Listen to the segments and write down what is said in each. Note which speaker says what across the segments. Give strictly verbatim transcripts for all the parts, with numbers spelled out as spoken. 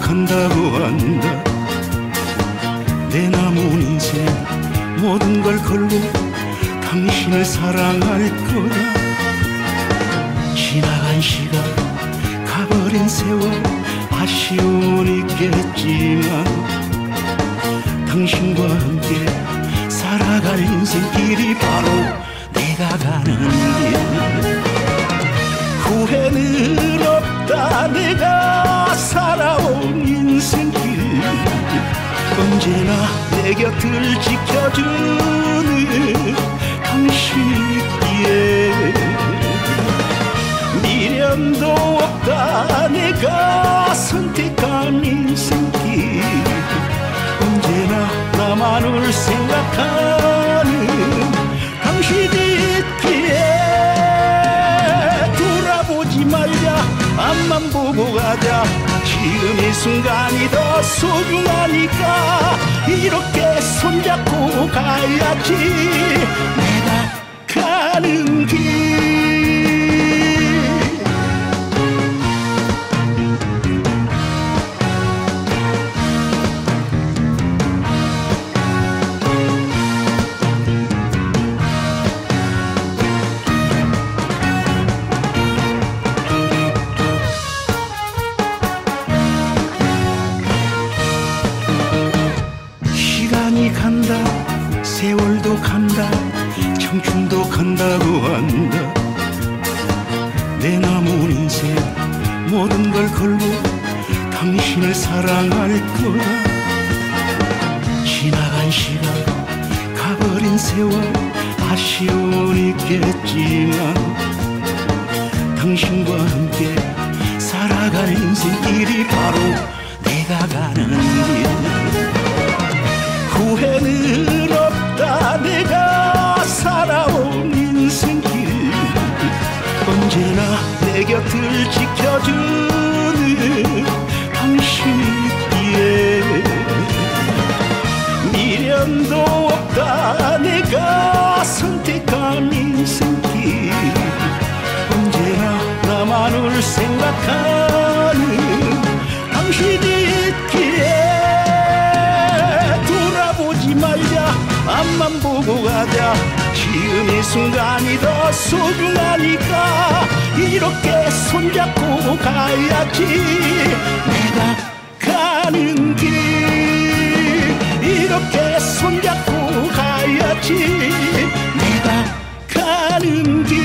Speaker 1: 간다고 한다. 내 남은 인생 모든 걸 걸고 당신을 사랑할 거다. 지나간 시간 가버린 세월 아쉬움은 있겠지만 당신과 함께 살아갈 인생길이 바로 내가 가는 길. 후회는 없다. 내가 살아온 인생길 언제나 내 곁을 지켜주는 당신이 있기에 미련도 없다. 내가 선택한 인생길 언제나 나만을 생각하는 당신이 있기에 돌아보지 말자. 앞만 보고 가자. 지금 이 순간이 더 소중하니까 이렇게 손잡고 가야지. 내가 가는 길. 간다. 세월도 간다. 청춘도 간다고 한다. 내 남은 인생 모든 걸 걸고 당신을 사랑할 거다. 지나간 시간 가버린 세월 아쉬움은 있겠지만 당신과 함께 살아갈 인생길이 바로 내가 가는 길. 후회는 없다. 내가 살아온 인생길 언제나 내 곁을 지켜주는 당신이 있기에 미련도 없다. 내가 선택한 인생길 언제나 나만을 생각하는 당신이 있기에 돌아보지 말자. 앞만 보고 가자. 지금 이 순간이 더 소중하니까 이렇게 손잡고 가야지. 내가 가는 길 이렇게 손잡고 가야지. 내가 가는 길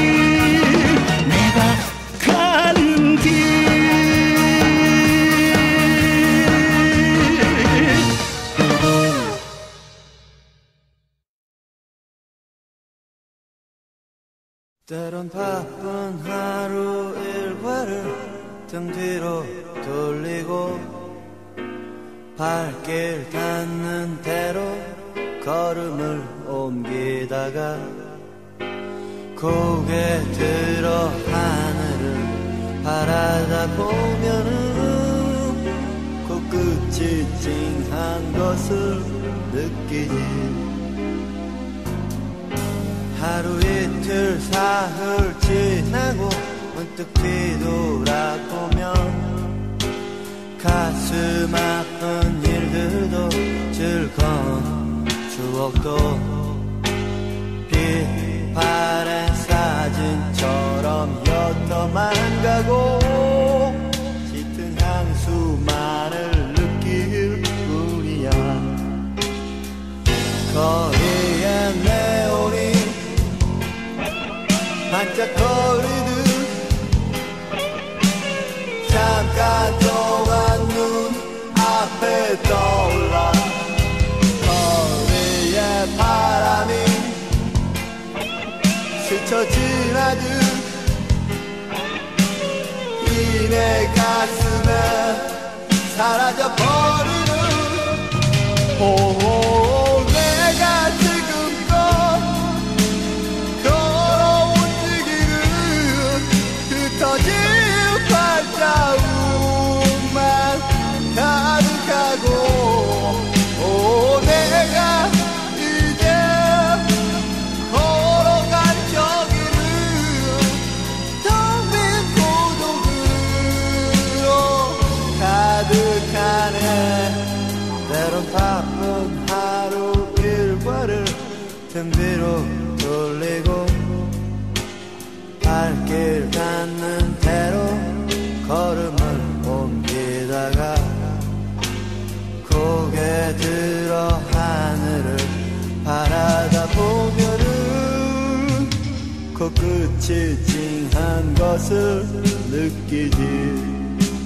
Speaker 1: 내가 가는 길.
Speaker 2: 때론 바쁜 하루 일과를 등 뒤로 돌리고 발길 닿는 대로 걸음을 옮기다가 고개 들어 하늘을 바라다 보면은 코끝이 찡한 것을 느끼지. 하루 이틀 사흘 지나고 문득 뒤돌아보면 가슴 아픈 일들도 즐거운 추억도 빛바랜 사진처럼 옅어만 가고 짙은 향수만을 느낄 뿐이야. 거리에 네온이 반짝거리듯 잠깐 동안 눈 앞에 떠올라. 거리에 바람이 스쳐 지나듯 이 내 가슴에 사라져버리는 오 내가 지금껏 걸어온 흩어진 발자국만 가득하고 오 내가 이제 걸어간 저기는 텅 빈 고독으로 가득 때론 바쁜 하루 일과를 등 뒤로 돌리고 발길 닿는 대로 걸음을 옮기다가 고개 들어 하늘을 바라다 보면은 코끝이 찡한 것을 느끼지.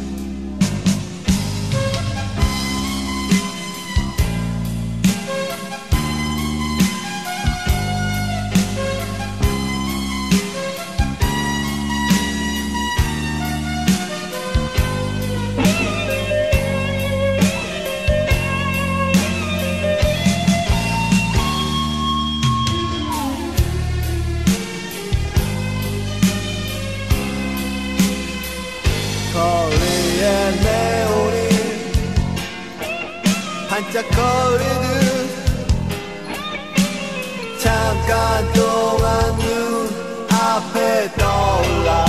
Speaker 2: 반짝거리듯 잠깐 동안 눈 앞에 떠올라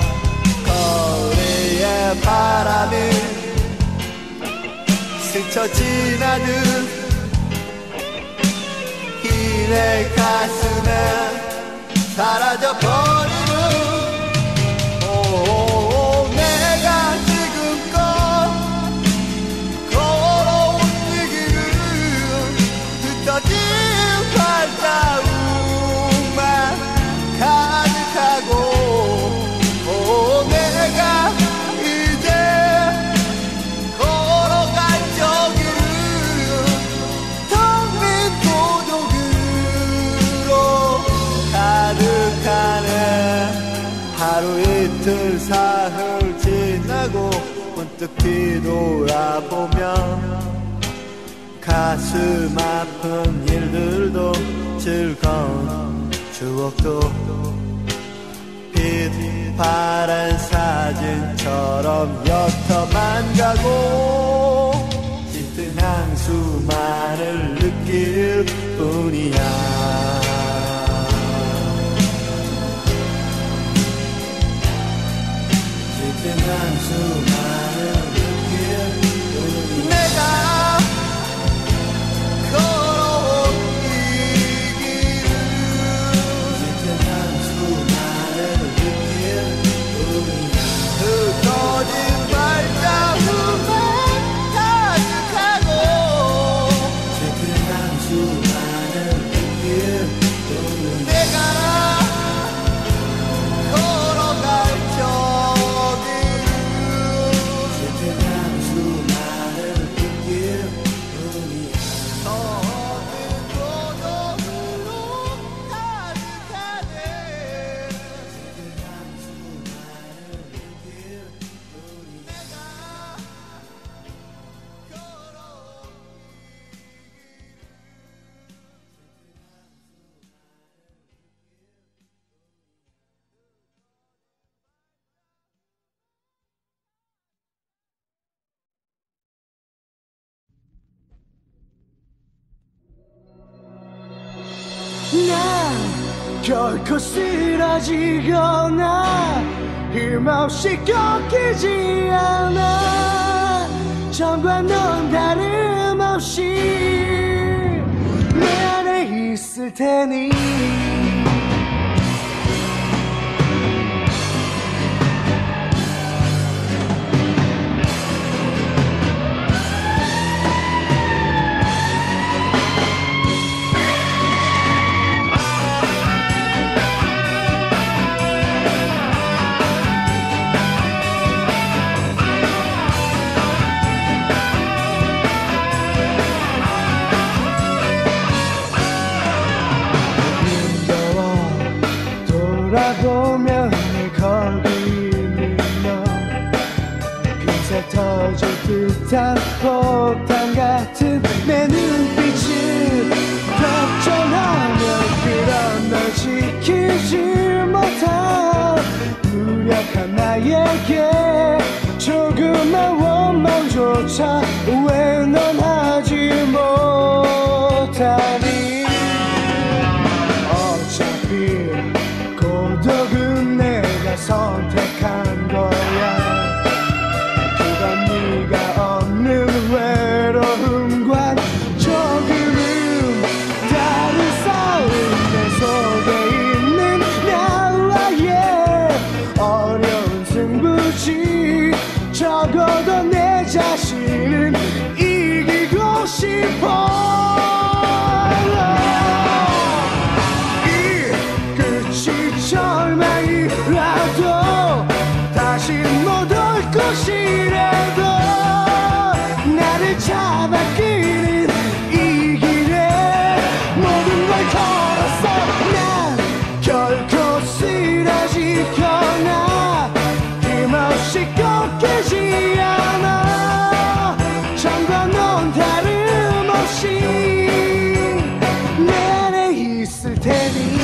Speaker 2: 거리의 바람이 스쳐 지나듯 이 내 가슴에 사라져버리는 오, 내가 지금껏 흩어진 발자국만 가득하고 오 내가 이제 걸어갈 저기를 텅 빈 고독으로 가득하네. 하루 이틀 사흘 지나고 문득 뒤돌아보면 가슴 아픈 일들도 즐거운 추억도 빛바랜 사진처럼 옅어만 가고 짙은 향수만을 느낄 뿐이야. 짙은 향수만을 느낄 뿐이야. 내가
Speaker 1: 난 결코 쓰러지거나 힘없이 꺾이지 않아. 전과 넌 다름없이 내 안에 있을 테니 돌아보면 거기 있는 너 금세 터질 듯한 폭탄 같은 내 눈빛을 걱정하며 그런 널 지키지 못한 무력한 나에게 조금만 원망조차 왜 넌 하지 못하니. 어차피 고독은 내가 선택한 거야. 그건 네가 없는 외로움과 나를 잡아끄는 이 길에 모든 걸 걸었어. 난 결코 쓰러지거나 힘없이 꺾이지 않아. 전과 넌 다름없이 내 안에 있을 테니.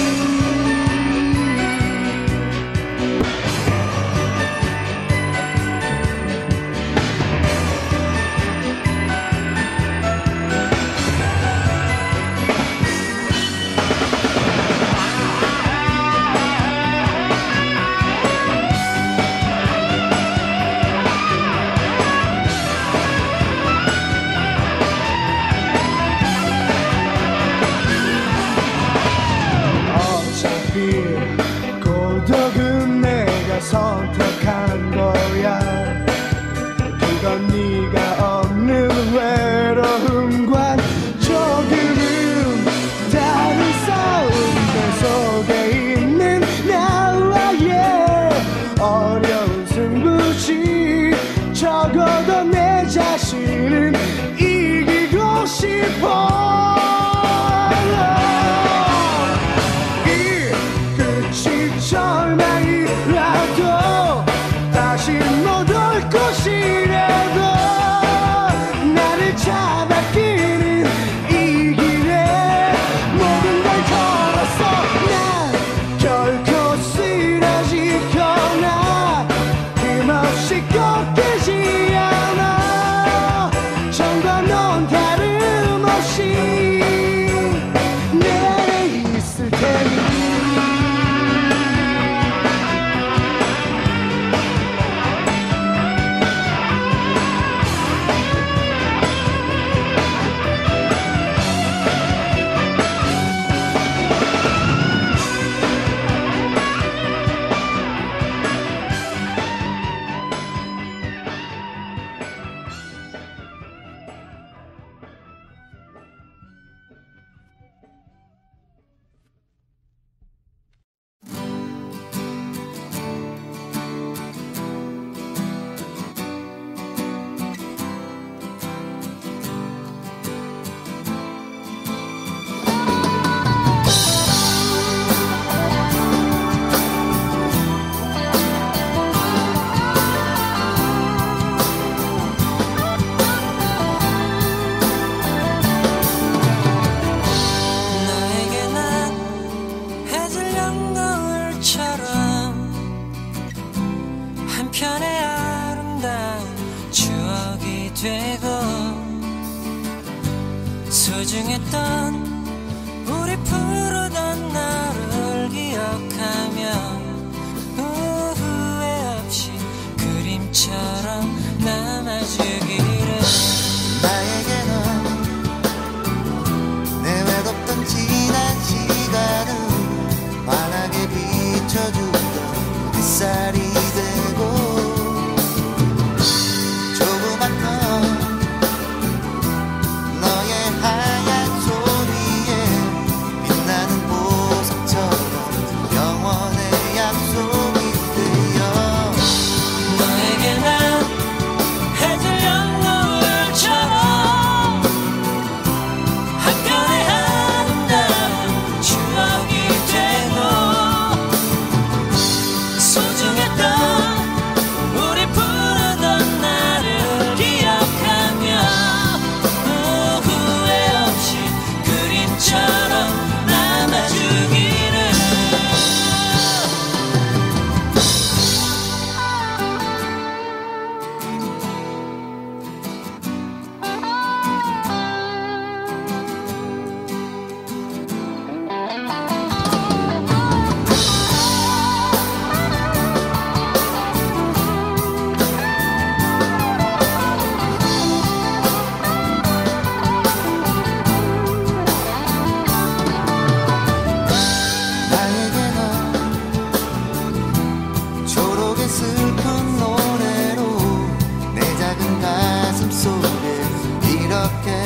Speaker 1: 고독은 내가 선택한 거야. 그건 네가 없는 외로움과 조금은 다른 싸움 속에 있는 나와의 어려운 승부지. 적어도 내 자신은 이기고 싶어. 절망이라도 다시 못 올 것이라도 나를 잡아끄는 이 길에 모든 걸 걸었어. 난 결코 쓰러지거나 힘없이 꺾이지 않아. 전과 넌 다름없이 내 안에 있을 테니.
Speaker 3: 소중했던 우리 부르던 나를 기억하며 후회 없이 그림처럼 남아주기를.
Speaker 2: 나에게는 내 외롭던 지난 시간을 환하게 비춰주던 햇살이 되고 조그맣던 너의 하얀 손 위에 빛나는 보석처럼 영원의 약속이 되어
Speaker 3: 너에게 난 해질녘 노을처럼 한편의 아름다운 추억이 되고 소중했던 우리 부르던 나를 기억하며 후회 없이 그림처럼 남아주기를.
Speaker 2: 나에게는 초록의 슬픈 노래로 내 작은 가슴 속에 이렇게